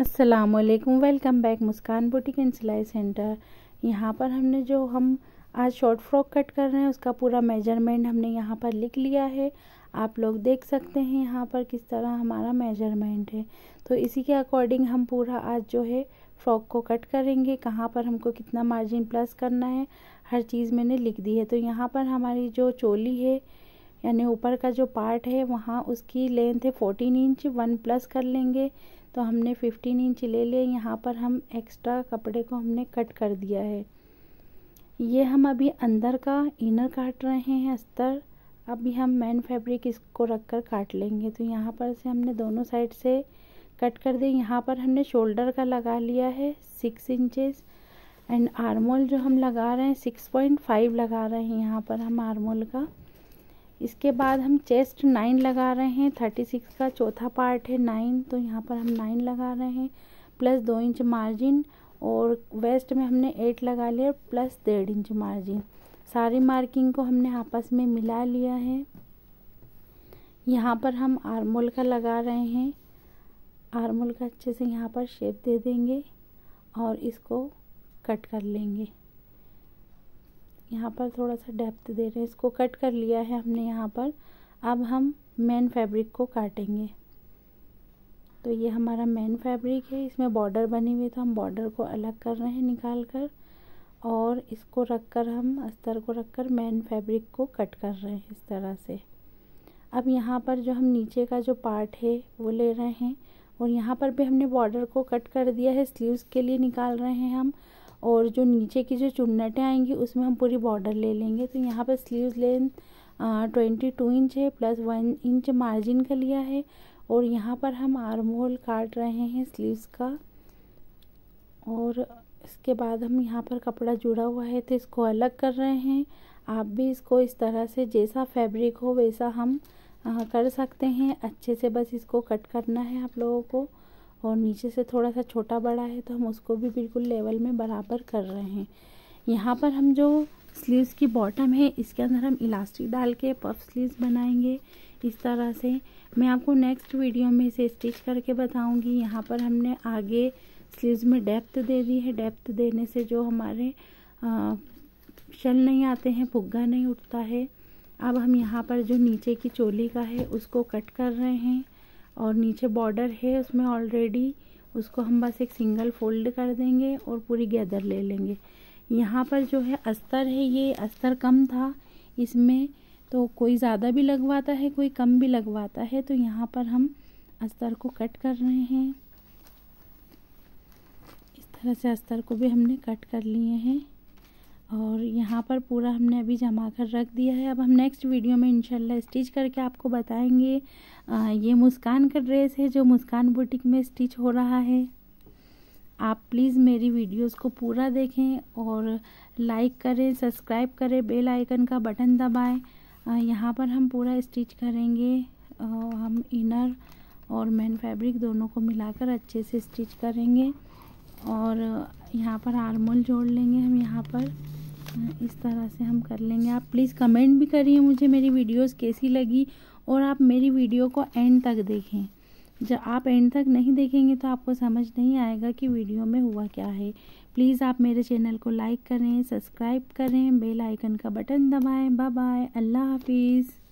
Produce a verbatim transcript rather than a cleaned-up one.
अस्सलामुअलैकुम, welcome back Muskan boutique and Silai centre. यहाँ पर हमने जो हम आज शॉर्ट फ्रॉक कट कर रहे हैं उसका पूरा मेजरमेंट हमने यहाँ पर लिख लिया है। आप लोग देख सकते हैं यहाँ पर किस तरह हमारा मेजरमेंट है। तो इसी के अकॉर्डिंग हम पूरा आज जो है फ्रॉक को कट करेंगे। कहाँ पर हमको कितना मार्जिन प्लस करना है हर चीज़ मैंने लिख दी है। तो यहाँ पर हमारी जो चोली है यानी ऊपर का जो पार्ट है वहाँ उसकी लेंथ है फोर्टीन इंच, वन प्लस कर लेंगे तो हमने फिफ्टीन इंच ले लिए। यहाँ पर हम एक्स्ट्रा कपड़े को हमने कट कर दिया है। ये हम अभी अंदर का इनर काट रहे हैं अस्तर। अभी हम मेन फैब्रिक इसको रख कर काट लेंगे। तो यहाँ पर से हमने दोनों साइड से कट कर दिए। यहाँ पर हमने शोल्डर का लगा लिया है सिक्स इंचेस एंड आर्मोल जो हम लगा रहे हैं सिक्स पॉइंट फाइव लगा रहे हैं यहाँ पर हम आर्मोल का। इसके बाद हम चेस्ट नाइन लगा रहे हैं। थर्टी सिक्स का चौथा पार्ट है नाइन, तो यहाँ पर हम नाइन लगा रहे हैं प्लस दो इंच मार्जिन, और वेस्ट में हमने एट लगा लिया प्लस डेढ़ इंच मार्जिन। सारी मार्किंग को हमने आपस में मिला लिया है। यहाँ पर हम आर्मोल का लगा रहे हैं। आर्मोल का अच्छे से यहाँ पर शेप दे देंगे और इसको कट कर लेंगे। यहाँ पर थोड़ा सा डेप्थ दे रहे हैं, इसको कट कर लिया है हमने यहाँ पर। अब हम मेन फैब्रिक को काटेंगे। तो ये हमारा मेन फैब्रिक है, इसमें बॉर्डर बनी हुई, तो हम बॉर्डर को अलग कर रहे हैं निकाल कर, और इसको रख कर हम अस्तर को रख कर मेन फैब्रिक को कट कर रहे हैं इस तरह से। अब यहाँ पर जो हम नीचे का जो पार्ट है वो ले रहे हैं, और यहाँ पर भी हमने बॉर्डर को कट कर दिया है। स्लीव्स के लिए निकाल रहे हैं हम, और जो नीचे की जो चुन्नटें आएंगी उसमें हम पूरी बॉर्डर ले लेंगे। तो यहाँ पर sleeves length twenty two inch है प्लस वन इंच मार्जिन का लिया है, और यहाँ पर हम आर्म होल काट रहे हैं स्लीव्स का। और इसके बाद हम यहाँ पर कपड़ा जुड़ा हुआ है तो इसको अलग कर रहे हैं। आप भी इसको इस तरह से जैसा फैब्रिक हो वैसा हम आ, कर सकते हैं। अच्छे से बस इसको कट करना है आप लोगों को। और नीचे से थोड़ा सा छोटा बड़ा है तो हम उसको भी बिल्कुल लेवल में बराबर कर रहे हैं। यहाँ पर हम जो स्लीव्स की बॉटम है इसके अंदर हम इलास्टिक डाल के पफ स्लीव्स बनाएंगे इस तरह से। मैं आपको नेक्स्ट वीडियो में इसे स्टिच करके बताऊंगी। यहाँ पर हमने आगे स्लीव्स में डेप्थ दे दी है। डेप्थ देने से जो हमारे आ, शल नहीं आते हैं, फुग्गा नहीं उठता है। अब हम यहाँ पर जो नीचे की चोली का है उसको कट कर रहे हैं, और नीचे बॉर्डर है उसमें ऑलरेडी, उसको हम बस एक सिंगल फोल्ड कर देंगे और पूरी गैदर ले लेंगे। यहाँ पर जो है अस्तर है, ये अस्तर कम था इसमें, तो कोई ज़्यादा भी लगवाता है कोई कम भी लगवाता है। तो यहाँ पर हम अस्तर को कट कर रहे हैं। इस तरह से अस्तर को भी हमने कट कर लिए हैं, और यहाँ पर पूरा हमने अभी जमा कर रख दिया है। अब हम नेक्स्ट वीडियो में इंशाल्लाह स्टिच करके आपको बताएंगे। आ, ये मुस्कान का ड्रेस है जो मुस्कान बुटीक में स्टिच हो रहा है। आप प्लीज़ मेरी वीडियोस को पूरा देखें और लाइक करें, सब्सक्राइब करें, बेल आइकन का बटन दबाएं। यहाँ पर हम पूरा स्टिच करेंगे। आ, हम इनर और मेन फैब्रिक दोनों को मिलाकर अच्छे से स्टिच करेंगे, और यहाँ पर आर्मोल जोड़ लेंगे हम। यहाँ पर इस तरह से हम कर लेंगे। आप प्लीज़ कमेंट भी करिए मुझे मेरी वीडियोस कैसी लगी, और आप मेरी वीडियो को एंड तक देखें। जब आप एंड तक नहीं देखेंगे तो आपको समझ नहीं आएगा कि वीडियो में हुआ क्या है। प्लीज़ आप मेरे चैनल को लाइक करें, सब्सक्राइब करें, बेल आइकन का बटन दबाएं। बाय बाय, अल्लाह हाफिज़।